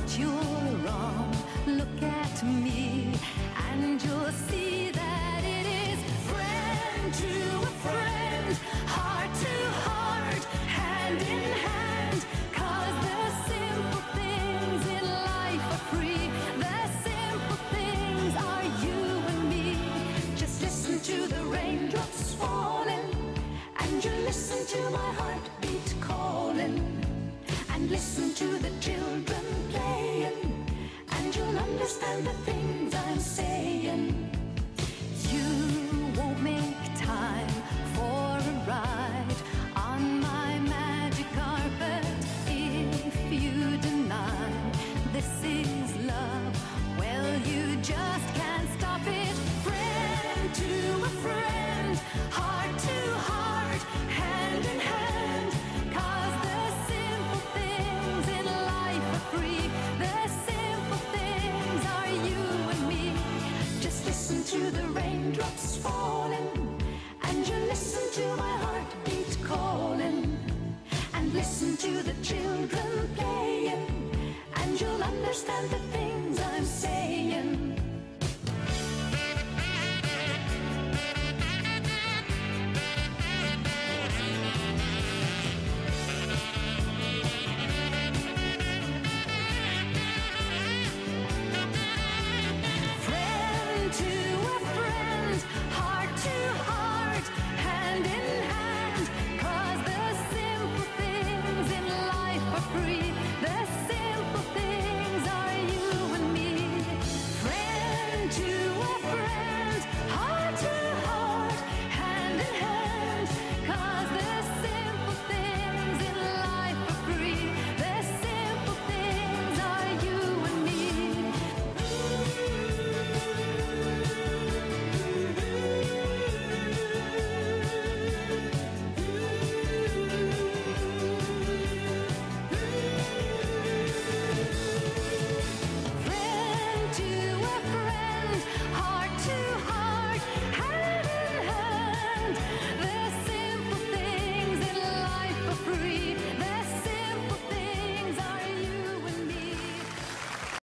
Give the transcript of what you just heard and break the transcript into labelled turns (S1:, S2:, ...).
S1: that you're wrong. Look at me and you'll see that it is friend to a friend, heart to heart, hand in hand. 'Cause the simple things in life are free. The simple things are you and me. Just listen to the raindrops falling, and you listen to my heartbeat calling, and listen to the children playing, and you'll understand the things I'm saying. You won't make time for a ride on my magic carpet if you deny this is love. Well, you just can't stop it. Friend to a friend, heart to heart, hand in hand. 'Cause the simple things in life are free. The simple things are you and me. Just listen to the raindrops falling, and you listen to my heartbeat calling, and listen to the children playing, and you'll understand the